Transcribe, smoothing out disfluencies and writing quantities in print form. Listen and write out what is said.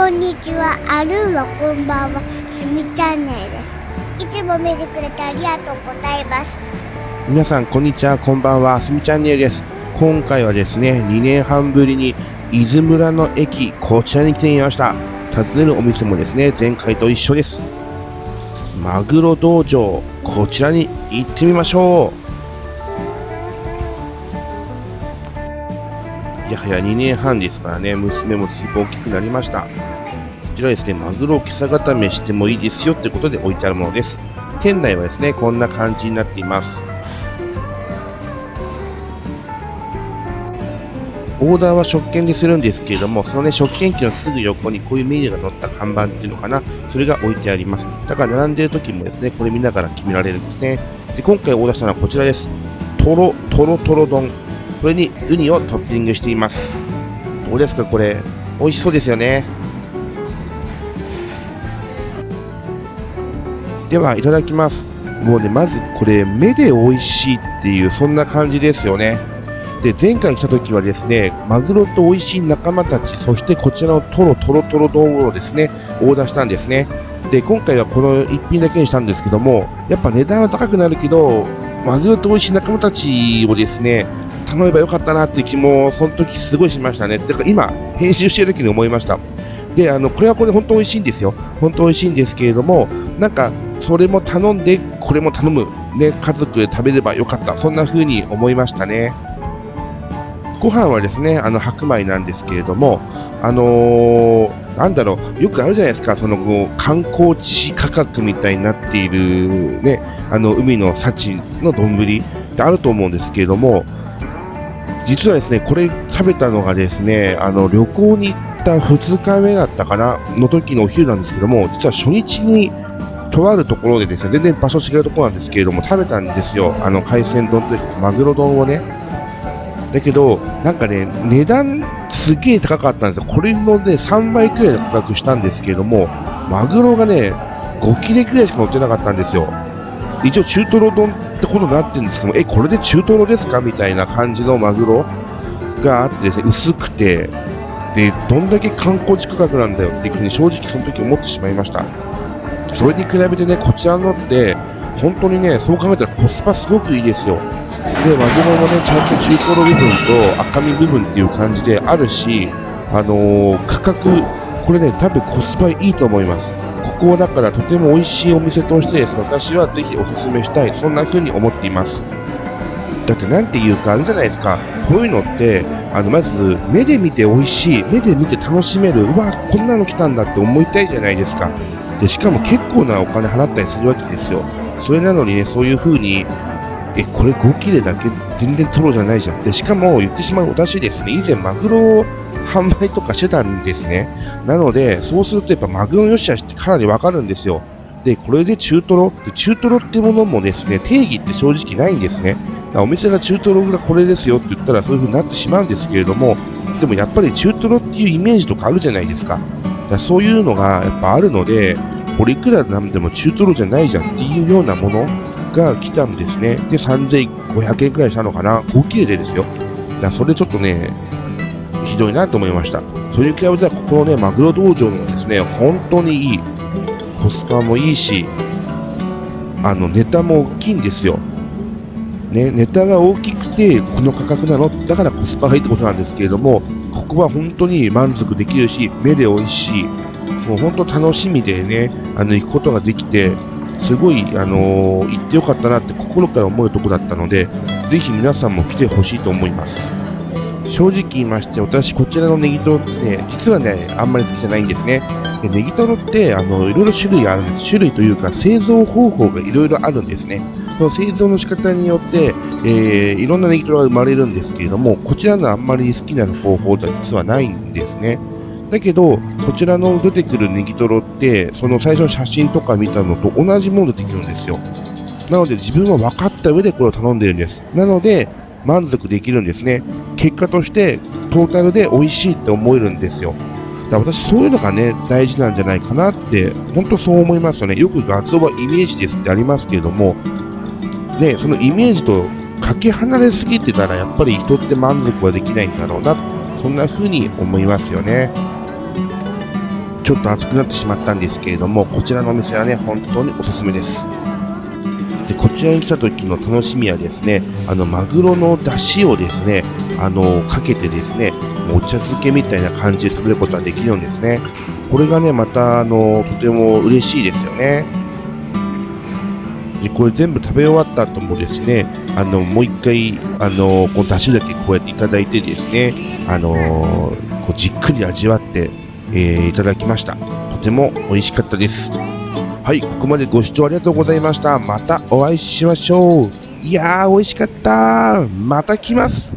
こんにちは、あるいはこんばんは、すみチャンネルです。いつも見てくれてありがとうございます。 皆さんこんにちは、こんばんは、すみチャンネルです。今回はですね、2年半ぶりに伊豆村の駅、こちらに来てみました。訪ねるお店もですね、前回と一緒です。マグロ道場、こちらに行ってみましょう。やはや2年半ですからね、娘も随分大きくなりました。こちらですね、マグロを今朝固めしてもいいですよということで置いてあるものです。店内はですね、こんな感じになっています。オーダーは食券でするんですけれども、そのね、食券機のすぐ横にこういうメニューが載った看板っていうのかな、それが置いてあります。だから並んでいる時もですね、これ見ながら決められるんですね。で、今回オーダーしたのはこちらです。とろ丼。これにウニをトッピングしています。どうですかこれ、美味しそうですよね。では、いただきます。もうね、まずこれ、目で美味しいっていう、そんな感じですよね。で、前回来た時はですね、マグロと美味しい仲間たち、そしてこちらのとろ丼をですね、オーダーしたんですね。で、今回はこの一品だけにしたんですけども、やっぱ値段は高くなるけど、マグロと美味しい仲間たちをですね、頼めばよかったなって気も、その時すごいしましたね。てか今、編集してる時に思いました。で、これはこれで本当美味しいんですよ。本当美味しいんですけれども、なんか、それも頼んで、これも頼む。ね、家族で食べればよかった。そんな風に思いましたね。ご飯はですね、白米なんですけれども、なんだろう、よくあるじゃないですか、その観光地価格みたいになっているね、海の幸の丼ってあると思うんですけれども、実はですね、これ食べたのがですね、旅行に行った2日目だったかな、の時のお昼なんですけども、実は初日に、とあるところでですね、全然場所違うところなんですけれども、食べたんですよ。海鮮丼とマグロ丼をね。だけど、なんかね、値段すげえ高かったんですよ。これのね、3倍くらいの価格したんですけれども、マグロがね、5切れくらいしか乗ってなかったんですよ。一応中トロ丼ってことになってるんですけども、これで中トロですかみたいな感じのマグロがあってですね、薄くて、で、どんだけ観光地価格なんだよっていうふうに正直その時思ってしまいました。それに比べてね、こちらのって、本当にね、そう考えたらコスパすごくいいですよ。で、マグロもね、ちゃんと中トロ部分と赤身部分っていう感じであるし、価格、これね、多分コスパいいと思います。ここはだからとても美味しいお店としてですね、私はぜひおすすめしたい、そんな風に思っています。だってなんていうか、あれじゃないですか、こういうのって、まず目で見て美味しい、目で見て楽しめる、うわ、こんなの来たんだって思いたいじゃないですか。で、しかも結構なお金払ったりするわけですよ。それなのにね、そういう風に、これ5切れだけ全然トロじゃないじゃん。で、しかも言ってしまう私ですね、以前マグロを販売とかしてたんですね。なので、そうするとやっぱマグロの良し悪しってかなりわかるんですよ。で、これで中トロってものもですね、定義って正直ないんですね。お店が中トロがこれですよって言ったらそういう風になってしまうんですけれども、でもやっぱり中トロっていうイメージとかあるじゃないですか。だからそういうのがやっぱあるので、これいくらなんでも中トロじゃないじゃんっていうようなものが来たんですね。で、3500円くらいしたのかな。5切れでですよ。だからそれちょっとね、ひどいなと思いました。それに比べたら、ここのね、マグロ道場のですね、本当にいい。コスパもいいし、ネタも大きいんですよ。ね、ネタが大きくて、この価格なのだからコスパがいいってことなんですけれども、ここは本当に満足できるし、目で美味しい。もう本当楽しみでね、行くことができて、すごい、行ってよかったなって心から思うところだったので、ぜひ皆さんも来てほしいと思います。正直言いまして、私、こちらのネギトロってね、実はね、あんまり好きじゃないんですね。でネギトロって、いろいろ種類あるんです。種類というか、製造方法がいろいろあるんですね。その製造の仕方によって、いろんなネギトロが生まれるんですけれども、こちらのあんまり好きな方法では実はないんですね。だけど、こちらの出てくるネギトロって、その最初の写真とか見たのと同じものでできるんですよ。なので自分は分かった上でこれを頼んでいるんです。なので、満足できるんですね。結果として、トータルで美味しいって思えるんですよ。だから私、そういうのがね、大事なんじゃないかなって、本当そう思いますよね。よくガツオはイメージですってありますけれども、ね、そのイメージとかけ離れすぎてたら、やっぱり人って満足はできないんだろうな、そんな風に思いますよね。 ちょっと暑くなってしまったんですけれども、こちらのお店はね、本当におすすめです。で、こちらに来た時の楽しみはですね、マグロの出汁をですね、かけてですね、お茶漬けみたいな感じで食べることができるんですね。これがね、また、とても嬉しいですよね。で、これ全部食べ終わった後もですね、もう一回、この出汁だけこうやっていただいてですね、こうじっくり味わって、いただきました。とても美味しかったです。はい、ここまでご視聴ありがとうございました。またお会いしましょう。いやー、美味しかったー。また来ます。